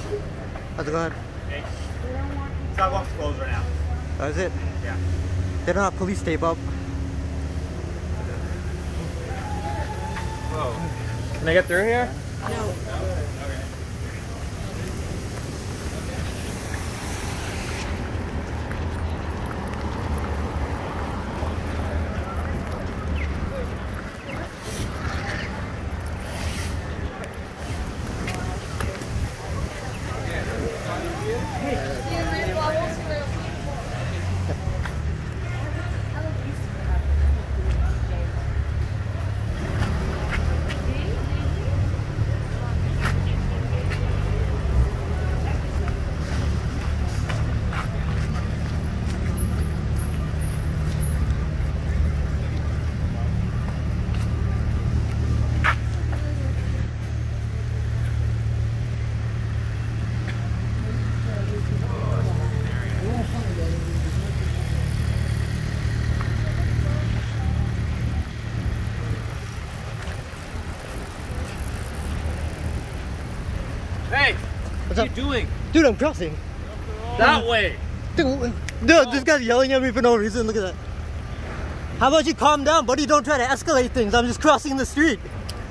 How's it going? Hey. Sidewalk's closed right now. Oh, is it? Yeah. They don't have police tape up. Whoa. Can I get through here? No. Hey! What's What are up? you doing? Dude, I'm crossing. That way! Dude, this guy's yelling at me for no reason. Look at that. How about you calm down, buddy? Don't try to escalate things. I'm just crossing the street.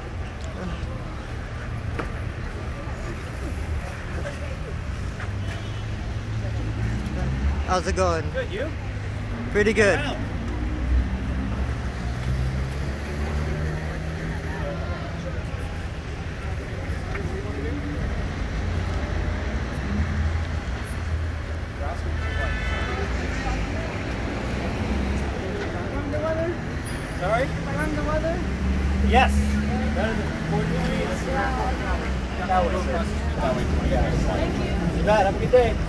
How's it going? Good, you? Pretty good. Wow. Sorry? Am I on the weather? Yes. Better than 40 degrees. That way. That way. Yeah. Thank you. You bet. Have a good day.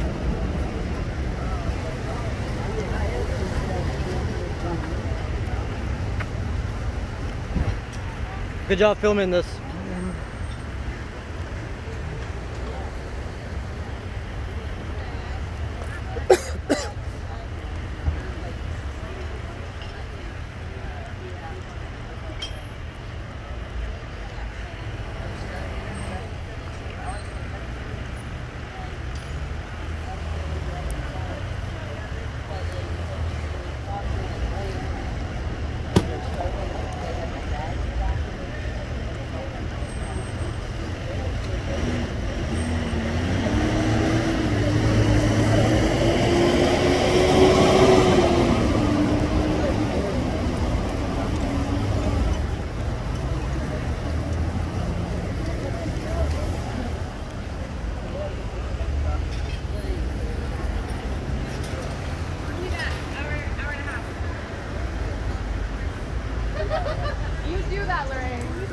Good job filming this. You do that, Lorraine.